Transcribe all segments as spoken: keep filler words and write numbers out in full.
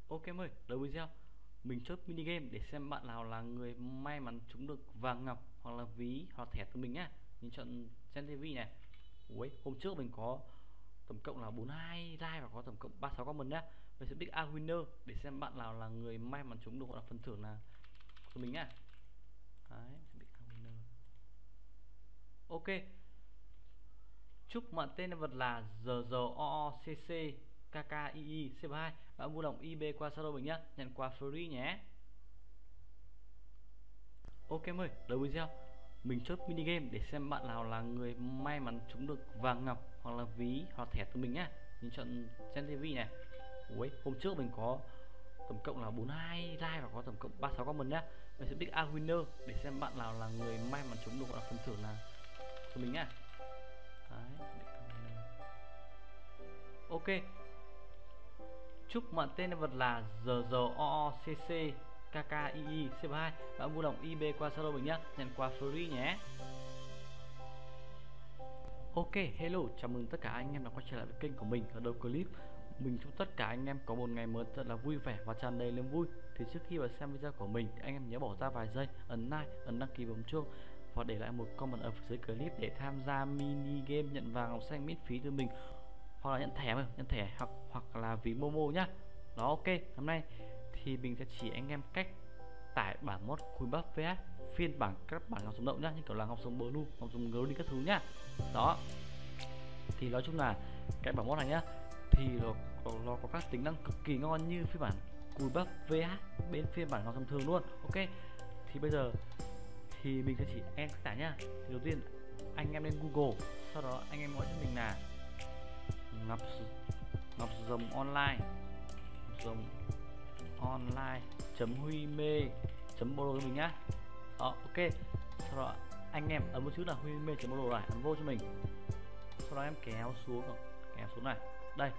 Ok em ơi, đầu video mình chốt mini game để xem bạn nào là người may mắn trúng được vàng ngọc hoặc là ví hoặc thẻ từ mình nhá. Mình chọn trên ti vi này. Ui, hôm trước mình có tổng cộng là bốn mươi hai like và có tổng cộng ba mươi sáu comment nhá. Mình sẽ pick a winner để xem bạn nào là người may mắn trúng được hoặc là phần thưởng là của mình nhá. Đấy, pick a winner. Ok. Chúc bạn tên nhân vật là giờ giờ o o c c k k i i c hai. Bạn vui lòng i bê qua Zalo mình nhá, nhận quà free nhé. Ok em ơi, đầu video mình chốt mini game để xem bạn nào là người may mắn trúng được vàng ngọc hoặc là ví hoặc thẻ từ mình nhá. Mình chọn trên ti vi này. Ui, hôm trước mình có tổng cộng là bốn mươi hai like và có tổng cộng ba mươi sáu comment nhá. Mình sẽ pick a winner để xem bạn nào là người may mắn trúng được hoặc là phần thưởng là của mình nhá. Đấy, ok. Chúc bạn tên nhân vật là giờ giờ o o c c k k i i c hai. Bạn vui lòng i bê qua Zalo mình nhá, nhận quà free nhé. Ok, hello, chào mừng tất cả anh em đã quay trở lại với kênh của mình. Ở đầu clip, mình chúc tất cả anh em có một ngày mới thật là vui vẻ và tràn đầy niềm vui. Thì trước khi vào xem video của mình, thì anh em nhớ bỏ ra vài giây, ấn like, ấn đăng ký bấm chuông và để lại một comment ở phía dưới clip để tham gia mini game nhận vàng ngọc xanh miễn phí từ mình, hoặc là nhận thẻ mà, nhận thẻ hoặc hoặc là ví Momo nhá. Đó, ok, hôm nay thì mình sẽ chỉ anh em cách tải bản mod khối bắp vê ét phiên bản các bản ngọc sống động nhá, như kiểu là ngọc sống blue, ngọc sống green các thứ nhá. Đó, thì nói chung là cái bản mod này nhá, thì nó, nó có các tính năng cực kỳ ngon như phiên bản cùi bắp vê ét bên phiên bản ngọc thông thường luôn. Ok, thì bây giờ thì mình sẽ chỉ em cách tải nhá. Thì đầu tiên anh em lên Google, sau đó anh em gọi cho mình là ngọc ngọc rồng online, ngọc rồng online chấm huy mê chấm bolo cho mình nhá. Đó, ok, sau đó anh em ấn một chữ là huy mê chấm bolo này, ấn vô cho mình. Sau đó em kéo xuống, kéo xuống này, đây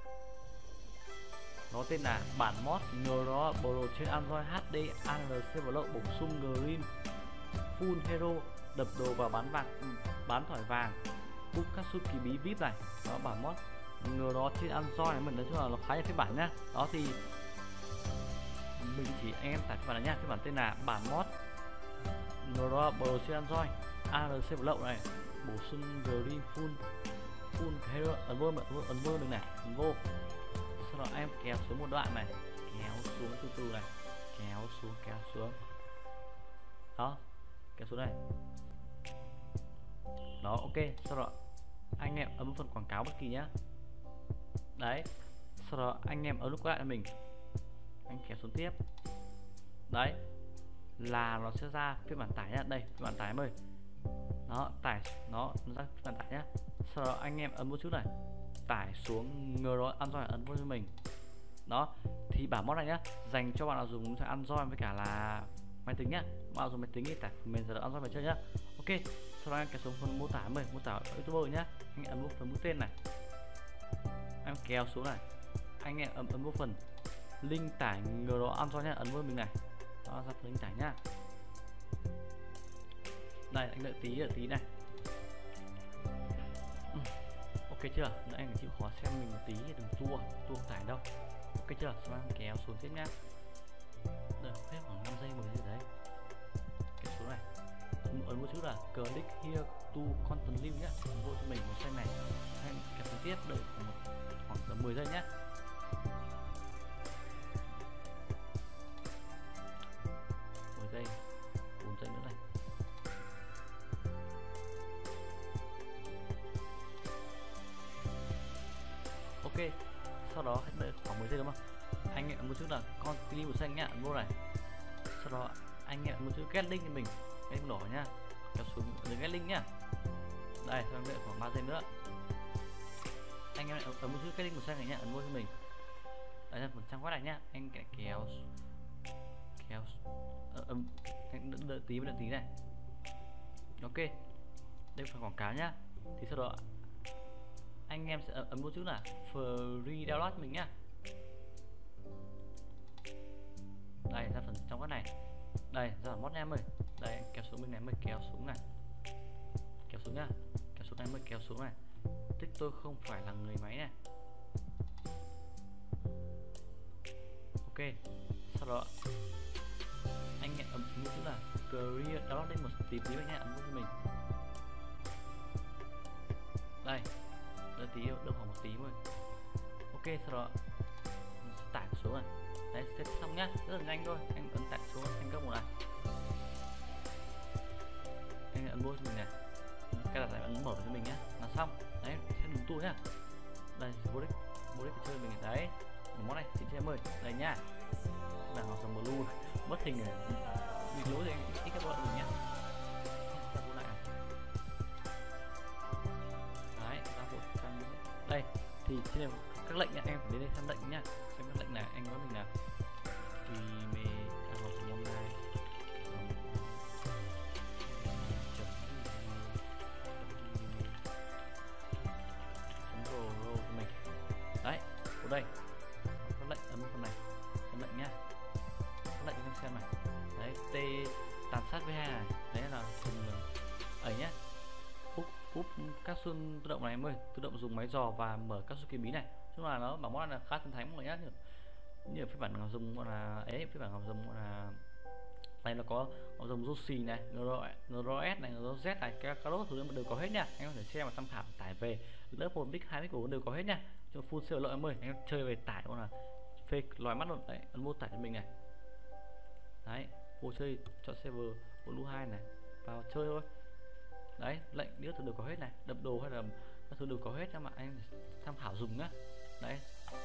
nó tên là bản mod ngro bolo trên Android hát đê a en xê block bổ sung green full hero, đập đồ và bán vàng, bán thỏi vàng, Bukatsuki bí vip này. Đó, bản mod ngro trên Android này, mình nói chung là nó khá là phiên bản nhá. Đó thì mình chỉ anh em tải phiên bản này nhá, phiên bản tên là bản mod ngro bolo trên Android a en xê block này, bổ sung green full full hero, ấn vô, ấn vô được này, ấn vô. Sau đó em kéo xuống một đoạn này, kéo xuống từ từ này, kéo xuống, kéo xuống. Đó, kéo xuống này. Đó, ok, sau đó anh em ấn phần quảng cáo bất kỳ nhá. Đấy, sau đó anh em ấn nút quay lại cho mình, anh kéo xuống tiếp. Đấy, là nó sẽ ra phiên bản tải nhá. Đây, phiên bản tải em ơi. Nó tải, nó, nó ra phiên bản tải nhá. Sau đó anh em ấn một chút này, tải xuống ngro Android, ấn vô cho mình. Đó, thì bản mod này nhá, dành cho bạn nào dùng Android với cả là máy tính nhá. Bạn nào dùng máy tính thì tải mình sẽ Android về chơi nhá. Ok, sau đó em kéo xuống phần mô tả, mình mô tả YouTube nhá. Anh em ấn vào phần mũi tên này, em kéo xuống này, anh em ấn ấn vào phần link tải ngro Android nhá, ấn vô mình này. Đó, ra phần link tải nhá. Đây, anh đợi tí, đợi tí này. Ok chưa? Nãy anh chịu khó xem mình một tí, đừng tua, tua tải đâu. Ok chưa? Sau đó kéo xuống tiếp nhá. Được, hết khoảng năm giây, mười giây đấy. Kéo xuống này. Ấn một chữ là click here to continue nhá. Ấn vô cho mình một xanh này. Anh kéo xuống tiếp, đợi khoảng, khoảng tầm mười giây nhá. mười giây, bốn giây nữa này. Ok, sau đó hãy đợi khoảng mười giây đúng không? Anh em ấn một chữ là continue một xanh nhá, ấn vô này. Sau đó anh em ấn một chữ get link cho mình, cái đỏ nhá, kéo xuống đến get link nhá. Đây, sau đợi khoảng ba giây nữa. Anh em ấn một chữ get link một xanh này nhá, ấn vô cho mình. Đây là một trang web này nhá, anh kéo kéo kéo ấn đợi, đợi tí đợi tí này. Ok, đây phần quảng cáo nhá. Thì sau đó anh em sẽ ấn một chữ là free download mình nhá. Đây ra phần trong cái này, đây ra phần mod em ơi. Đây kéo xuống bên này mới kéo xuống này, kéo xuống nhá, kéo xuống này mới kéo xuống này. Tích tôi không phải là người máy này. Ok, sau đó anh nhận ấn như chữ là career đó lên một tí tí vậy nha, ấn cho mình đây, đợi tí được khoảng một tí thôi. Ok, sau đó mình sẽ tải xuống này, đấy set xong nhá, rất là nhanh thôi. Anh ấn tải xuống thành công một này, anh ấn vô cho mình này, cái đặt này ấn mở cho mình nhá, là xong. Đấy, sẽ đúng tu nhá. Đây, vô đích vô đích chơi mình đấy, món này chị em ơi, đây nhá, là học dòng blue mất hình này, mình lỗi thì ít các bạn mình nhá. Đấy, ra bộ trang đây thì trên này các lệnh nha, em phải đến đây xem lệnh nhá, xem các lệnh này anh nói mình là thì mê ăn học dòng này mình đấy, ở đây các lệnh ấn phần này xem lệnh nhá, các lệnh em xem này, đấy t tàn sát với hai này, đấy là dùng ấy nhá, úp úp các xuân tự động này em ơi, tự động dùng máy dò và mở các số kỳ bí này, chung là nó bảo món là khá thần thánh mọi người nhá, như phiên bản ngọc dùng gọi là ấy, phiên bản ngọc dùng gọi là này nó có ngọc dùng Yoshi này, Nros này, Nros này, các carrot thứ đều có hết nha, anh có thể xem và tham khảo tải về, lớp một big hai big bốn đều có hết nha, cho full siêu lợi em ơi, anh chơi về tải luôn là fake loài mắt luôn đấy, ấn mua tải cho mình này, đấy vô chơi chọn server blue hai này vào chơi thôi. Đấy, lệnh đĩa thứ đều có hết này, đập đồ hay là các thứ đều có hết cho mà anh tham khảo dùng nhá. Đấy,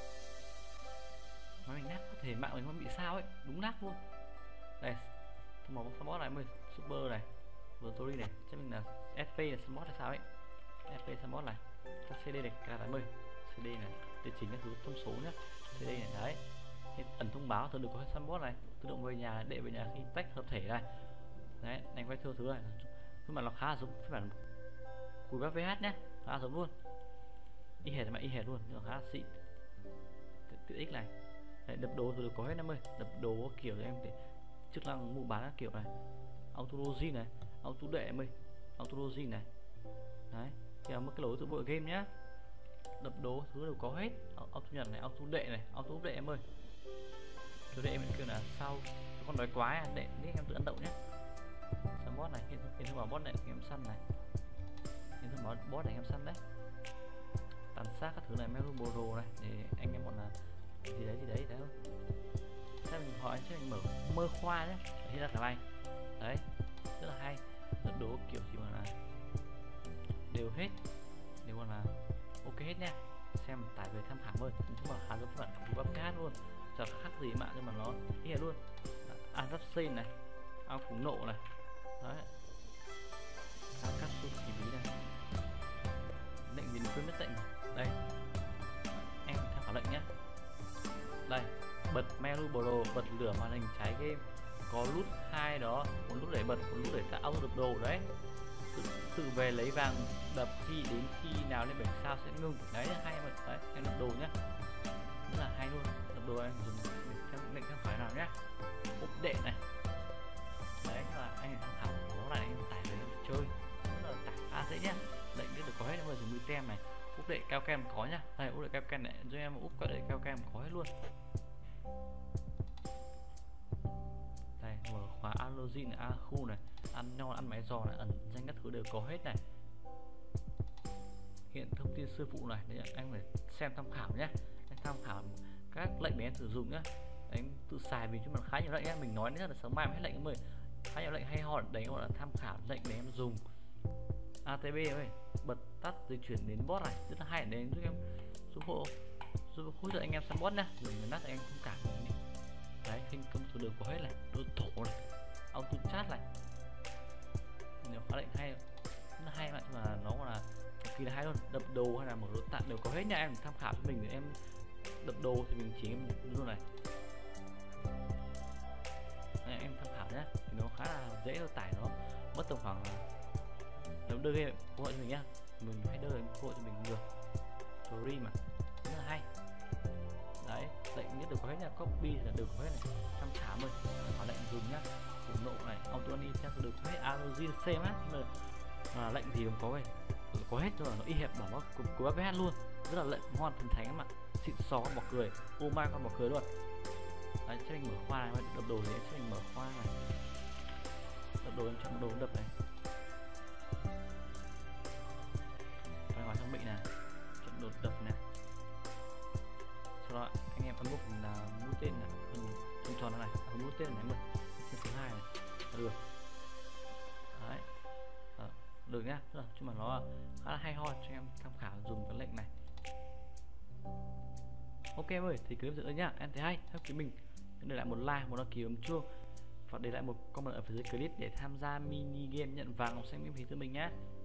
máy mình nát, có thể mạng mình không bị sao ấy, đúng nát luôn. Đây, thông báo support này, mười super này, story này, cho mình là ép pê là support là sao ấy, ép pê support này, các xê đê này, cả tám mươi xê đê này, địa chỉ các thứ thông số nhá, xê đê này, đấy, ẩn thông báo thường được có hết support này, tự động về nhà để về nhà khi tách hợp thể này, đấy, anh quay thưa thứ này. Nhưng mà nó khá là giống phiên bản của các vê hát nhé, khá là giống luôn, y hệt mà y hệt luôn, nhưng mà khá là xịn. Tiện ích này, đấy, đập đồ thì đều có hết em ơi, đập đồ kiểu em để chức năng mua bán kiểu này, auto login này, auto đệ em ơi, auto login này, đấy, thì là một cái lối từ bộ game nhá, đập đồ thứ đều có hết, auto nhật này, auto đệ này, auto đệ em ơi, thứ đệ em kêu là sao con nói quá à, để biết em tự ấn động nhé. Bot này, hiện hiện thông báo bot này em săn này, hiện thông báo bot này em săn đấy, tàn sát các thứ này, Meluboro này để anh em bọn là gì đấy gì đấy đấy thôi. Thế mình hỏi chứ mình mở mơ khoa nhé, thế là cả này, đấy rất là hay, rất đố kiểu gì mà là đều hết, đều còn là ok hết nha, xem tải về tham khảo ơi, chúng mà khá giống bản của web hát luôn, chẳng khác gì mạng nhưng mà nó như luôn. Assassin này, ao khủng nộ này, đấy, các số kỳ bí này, lệnh gì mình quên mất lệnh rồi, đây em tham khảo lệnh nhé, đây bật Meluboro, bật lửa màn hình trái game, có nút hai đó, một nút để bật, một nút để tạo auto đập đồ đấy, tự, tự về lấy vàng đập khi đến khi nào lên bảy sao sẽ ngừng, đấy là hay mà, đấy em đập đồ nhá, rất là hay luôn, đập đồ em dùng theo lệnh tham khảo nào nhá, úp đệ này, đấy là anh tham khảo đó là anh tải về em chơi, rất là tải khá dễ nhá, lệnh biết được có hết, em vừa dùng tem này, úp đệ cao kem có nhá, đây úp đệ cao kem này cho em, úp đệ cao kem có hết luôn. Đây mở khóa alogin a khu này, ăn nho ăn máy giò này, ẩn danh các thứ đều có hết này, hiện thông tin sư phụ này, đấy anh phải xem tham khảo nhé, anh tham khảo các lệnh để em sử dụng nhá, anh tự xài vì chúng mình khá nhiều lệnh nhá, mình nói nữa là sớm mai hết lệnh mười, khá nhiều lệnh hay ho đấy, gọi là tham khảo lệnh để em dùng. a tê bê ơi, bật tắt di chuyển đến bot này, rất là hay để giúp em giúp hộ giúp hỗ trợ anh em săn bot nhá, dùng nát anh thông cảm này. Đấy, thành công từ đường có hết này, đôi thổ này, auto chat này, nhiều khá lệnh hay, rất là hay mà, mà nó là cực kỳ là hay luôn, đập đồ hay là mở đồ tạm đều có hết nha, em tham khảo cho mình, để em đập đồ thì mình chỉ em luôn này. Đây, em tham khảo nhé, thì nó khá là dễ thôi, tải nó mất tầm khoảng nếu đưa game cơ hội cho mình nhá, mình hãy đưa cơ hội cho mình được story mà rất là hay. Đấy, lệnh nhất được có hết nha, copy là được có hết này, tham khảo ơi, khảo lệnh dùng nhá, khủng nộ này, auto ani chắc được hết, alogin xem á, mà, mà lệnh gì cũng có về, có hết rồi, nó y hệt bảo nó của, của vê hát luôn, rất là lệnh ngon thần thánh mà, xịn xò con bọc cười, ô mai con bọc cười luôn. Đấy, chắc mình mở khoa này, đập đồ thì chắc mình mở khoa này, đập đồ em chọn đồ đập này, phải hỏi trang bị này, chọn đồ đập này, sau đó anh em ấn nút là mũi tên này, hình tròn này, à, mũi tên này mình thứ hai này, được. Đấy, à, được nhá, được, nhưng mà nó khá là hay ho cho em tham khảo dùng cái lệnh này. Ok em ơi, thì clip nữa nhá, em thấy hay, theo quý mình để lại một like, một đăng ký, bấm chuông và để lại một comment ở phía dưới clip để tham gia mini game nhận vàng ngọc xanh miễn phí từ mình nhé.